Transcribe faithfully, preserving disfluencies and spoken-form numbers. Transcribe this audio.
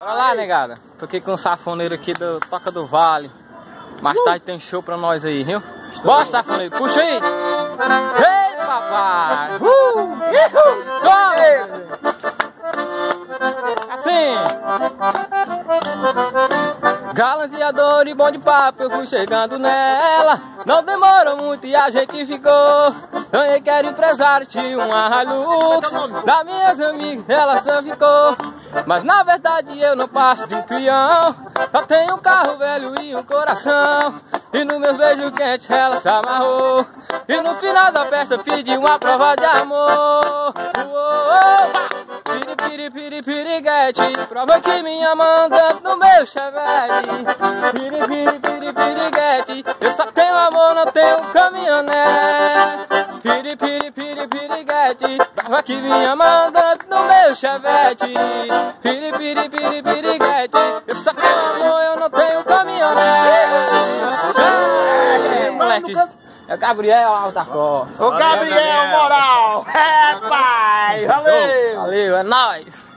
Bora lá, negada. Tô aqui com o safoneiro aqui do Toca do Vale. Mais tarde tem show pra nós aí, viu? Bora, safoneiro, puxa aí! Ei, papai! Uh! Sobe! Assim! Galanteador e bom de papo, eu fui chegando nela. Não demorou muito e a gente ficou. Ganhei que era empresário, tinha uma Hilux. Das minhas amigas, ela só ficou. Mas na verdade eu não passo de um peão. Só tenho um carro velho e um coração. E nos meus beijos quentes ela se amarrou. E no final da festa pedi uma prova de amor. Piri, piri, piri, piriguete, prova que minha manda no meu chevette. Piri, piri, piri, piriguete, eu só tenho amor, não tenho caminhonete. Piri, piri, piri, piriguete, prova que minha manda no meu chevette. Piri, piri, piri, piriguete, eu só tenho amor, eu não tenho caminhonete. Moleque, é o Gabriel Altacó. O Gabriel Moral, é pai, valeu! Valeu, é nóis!